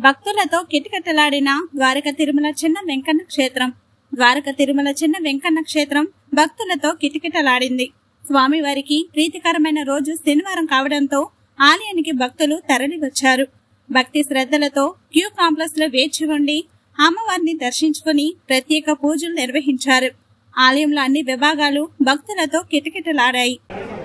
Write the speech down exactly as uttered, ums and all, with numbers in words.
భక్తులతో కిటకిటలాడిన ద్వారక తిరుమల చిన్న వెంకన్న క్షేత్రం. ద్వారక తిరుమల చిన్న వెంకన్న క్షేత్రం భక్తులతో కిటకిటలాడింది. స్వామివారికి ప్రీతికరమైన రోజు శనివారం కావడంతో ఆలయానికి భక్తులు తరలి వచ్చారు. భక్తి శ్రద్ధలతో క్యూ కాంప్లెక్స్ లో వేచి ఉండి అమ్మవారిని దర్శించుకుని ప్రత్యేక పూజలు నిర్వహించారు. ఆలయంలో అన్ని విభాగాలు భక్తులతో కిటకిటలాడాయి.